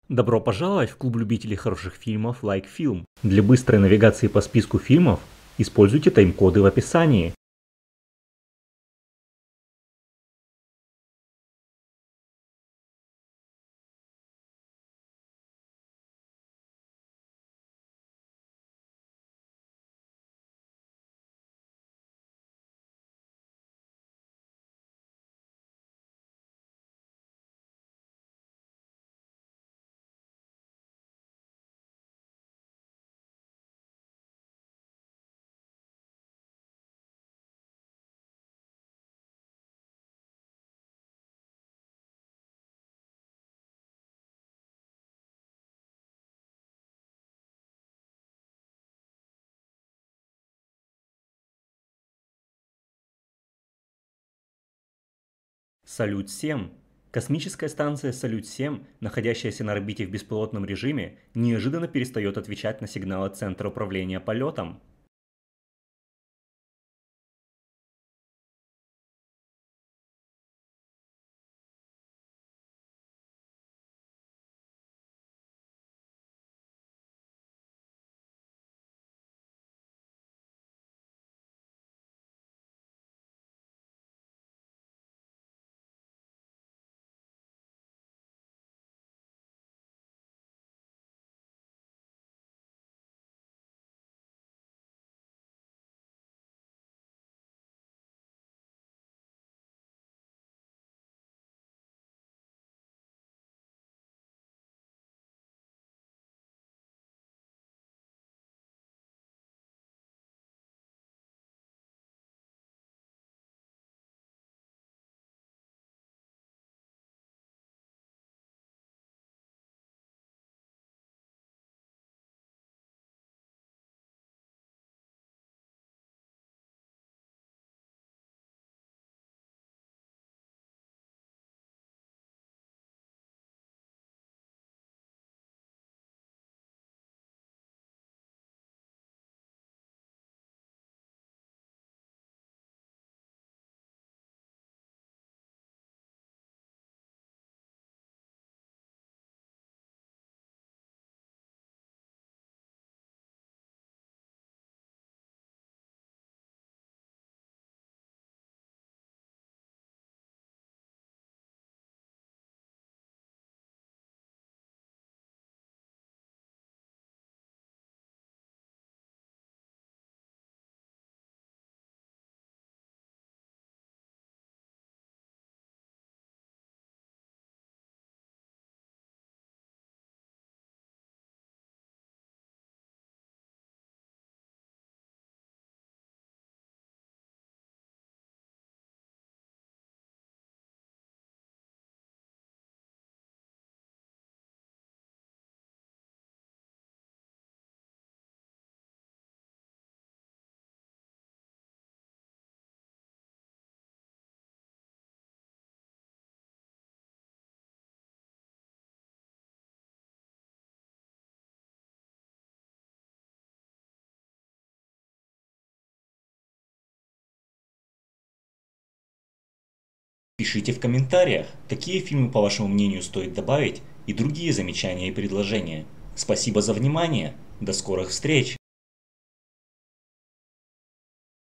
Добро пожаловать в клуб любителей хороших фильмов Like Film. Для быстрой навигации по списку фильмов используйте тайм-коды в описании. Салют-7. Космическая станция Салют-7, находящаяся на орбите в беспилотном режиме, неожиданно перестает отвечать на сигналы Центра управления полетом. Пишите в комментариях, какие фильмы, по вашему мнению, стоит добавить, и другие замечания и предложения. Спасибо за внимание. До скорых встреч!